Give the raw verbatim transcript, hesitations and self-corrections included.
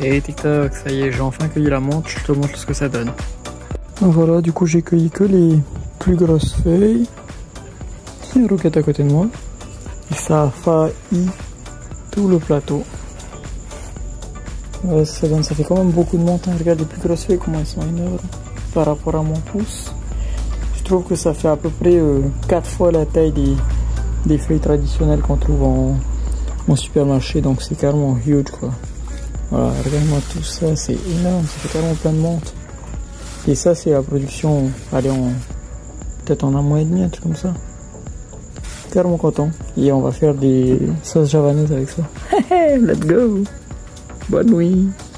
Et tic-tac, ça y est, j'ai enfin cueilli la menthe, je te montre ce que ça donne. Donc voilà, du coup j'ai cueilli que les plus grosses feuilles. Il y a une roquette à côté de moi. Et ça a failli tout le plateau. Voilà, ça donne, ça fait quand même beaucoup de menthe. Hein. Regarde les plus grosses feuilles, comment elles sont énormes par rapport à mon pouce. Je trouve que ça fait à peu près euh, quatre fois la taille des, des feuilles traditionnelles qu'on trouve en, en supermarché. Donc c'est carrément huge quoi. Voilà, regarde-moi tout ça, c'est énorme, ça fait carrément plein de menthe. Et ça c'est la production, allez, en peut-être en un mois et demi, un truc comme ça. Carrément content. Et on va faire des sauces javanaises avec ça. Let's go. Bonne nuit.